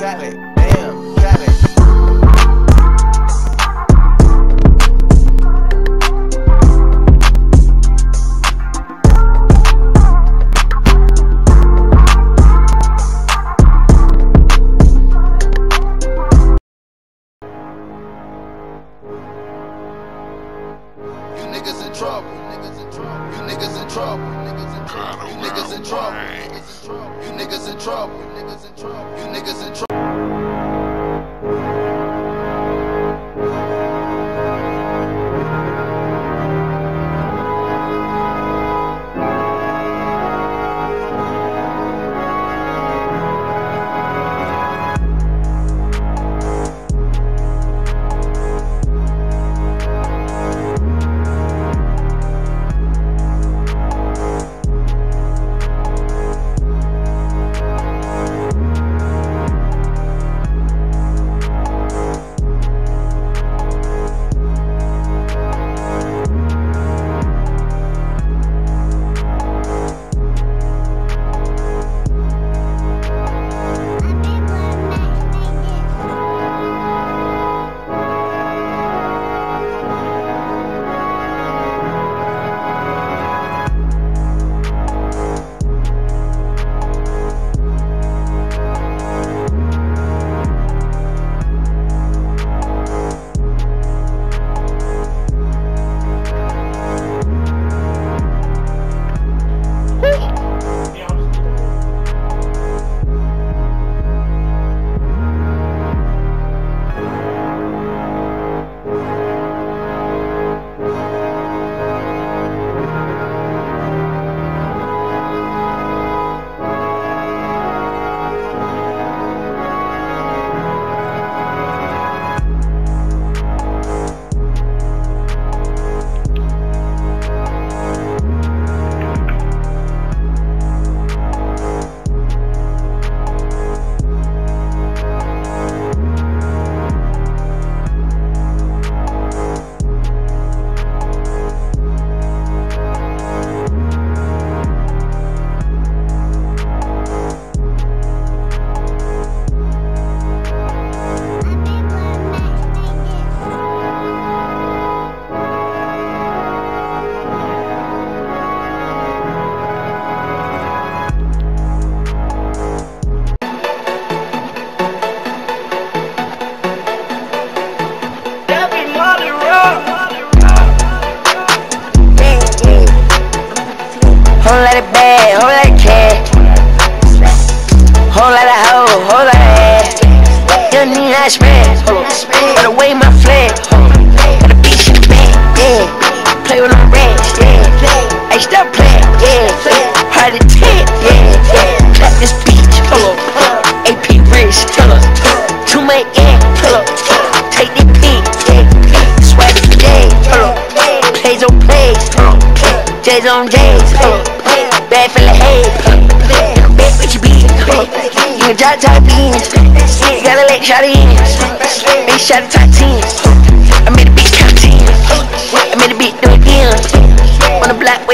Cali, damn, Cali. Niggas in trouble, niggas in trouble, you niggas in trouble, niggas in trouble, you niggas in trouble, you niggas in trouble, niggas in trouble, you niggas in trouble. Whole lot of bad, whole lot of cash. Whole lot of hoe, whole lot of ass. Young nigga I smash. Gotta wave my flag. Got a bitch in the back, yeah. Play with them rats, yeah. Hey, stop playing, yeah. Heart attack, yeah. Clap this bitch, AP wrist, too much, yeah. Take this pick, yeah. Swag the day, plays on plays, J's on J's, bad for the head, bad with your beat, you can drop top beans, you gotta let shot in, make shot the top 10, I made a bitch top 10, I made a bitch do it again, on the block.